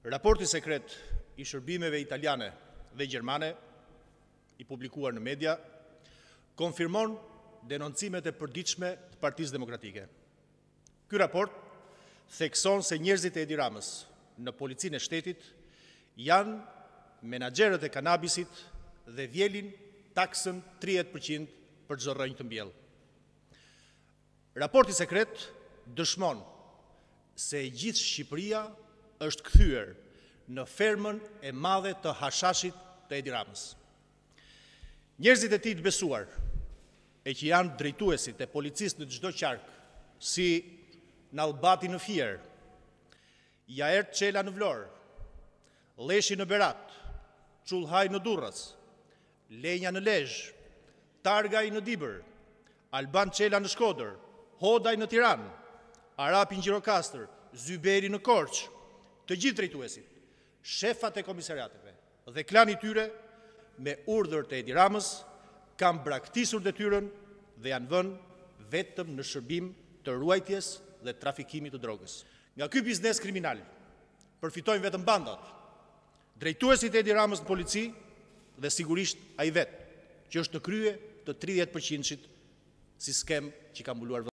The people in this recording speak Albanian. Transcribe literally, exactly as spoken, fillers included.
Raporti sekret i shërbimeve italiane dhe gjermane, i publikuar në media, konfirmon denoncimet e përditshme të Partisë Demokratike. Ky raport thekson se njerëzit e Edi Ramës në policinë e shtetit janë menaxherët e kanabisit dhe vjelin taksën tridhjetë përqind për çdo rrënjë të mbjellë. Raporti sekret dëshmon se e gjithë Shqipëria është kthyer në fermën e madhe të hashashit të Edi Ramës. Njerëzit e tij të besuar, e që janë drejtuesit e policisë në çdo qark, si Nallbati në Fier, Jaert Çela në Vlorë, Leshi në Berat, Çullhaj në Durrës, Lenja në Lezhë, Targaj në Dibër, Alban Çela në Shkodër, Hodaj në Tiranë, Arapi në Gjirokastër, Zyberi në Korçë, të gjithë drejtuesit, shefat e komisariateve dhe klani tyre, me urdhër të Edi Ramës, kanë braktisur detyrën dhe janë vënë vetëm në shërbim të ruajtjes dhe trafikimit të drogës. Nga ky biznes kriminal përfitojnë vetëm bandat, drejtuesit e Edi Ramës në polici dhe sigurisht ai vetë, që është në krye të tridhjetë përqind si skem që ka mbuluar